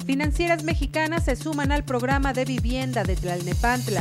Financieras mexicanas se suman al programa de vivienda de Tlalnepantla.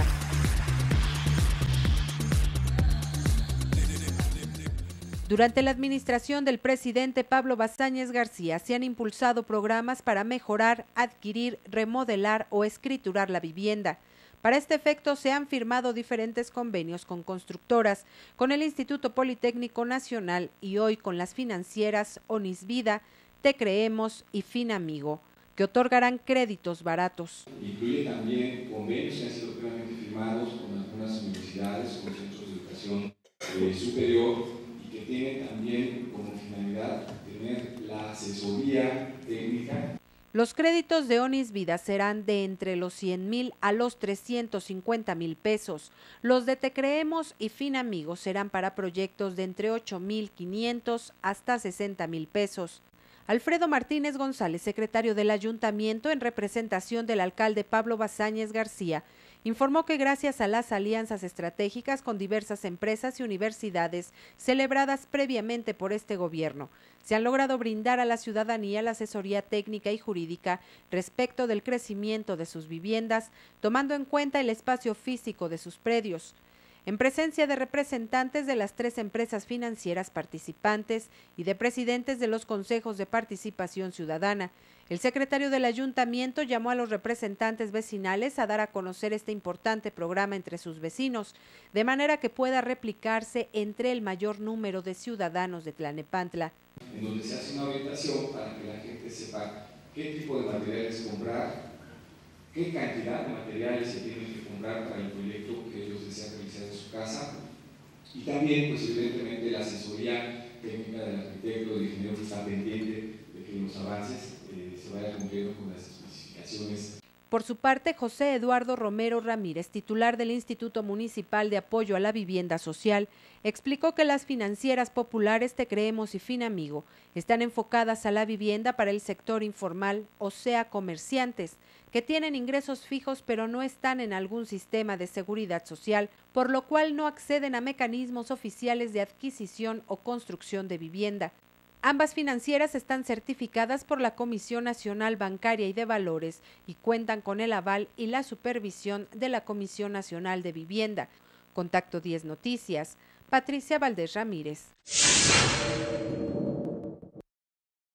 Durante la administración del presidente Pablo Basáñez García se han impulsado programas para mejorar, adquirir, remodelar o escriturar la vivienda. Para este efecto se han firmado diferentes convenios con constructoras, con el Instituto Politécnico Nacional y hoy con las financieras Onis Vida, Te Creemos y Finamigo, que otorgarán créditos baratos. Incluye también convenios que han sido previamente firmados con algunas universidades, con centros de educación superior, que tiene también como finalidad tener la asesoría técnica. Los créditos de Onis Vida serán de entre los 100,000 a los 350,000 pesos. Los de Te Creemos y Finamigo serán para proyectos de entre 8,500 hasta 60,000 pesos. Alfredo Martínez González, secretario del Ayuntamiento, en representación del alcalde Pablo Basáñez García, informó que gracias a las alianzas estratégicas con diversas empresas y universidades celebradas previamente por este gobierno, se han logrado brindar a la ciudadanía la asesoría técnica y jurídica respecto del crecimiento de sus viviendas, tomando en cuenta el espacio físico de sus predios. En presencia de representantes de las 3 empresas financieras participantes y de presidentes de los consejos de participación ciudadana, el secretario del ayuntamiento llamó a los representantes vecinales a dar a conocer este importante programa entre sus vecinos, de manera que pueda replicarse entre el mayor número de ciudadanos de Tlalnepantla. En donde se hace una orientación para que la gente sepa qué tipo de materiales comprar, qué cantidad de materiales se tienen que comprar para el proyecto que ellos desean realizar en su casa, y también, pues evidentemente, la asesoría técnica del arquitecto, del ingeniero, que está pendiente de que los avances se vayan cumpliendo con las especificaciones. Por su parte, José Eduardo Romero Ramírez, titular del Instituto Municipal de Apoyo a la Vivienda Social, explicó que las financieras populares Te Creemos y Finamigo están enfocadas a la vivienda para el sector informal, o sea, comerciantes, que tienen ingresos fijos pero no están en algún sistema de seguridad social, por lo cual no acceden a mecanismos oficiales de adquisición o construcción de vivienda. Ambas financieras están certificadas por la Comisión Nacional Bancaria y de Valores y cuentan con el aval y la supervisión de la Comisión Nacional de Vivienda. Contacto 10 Noticias, Patricia Valdés Ramírez.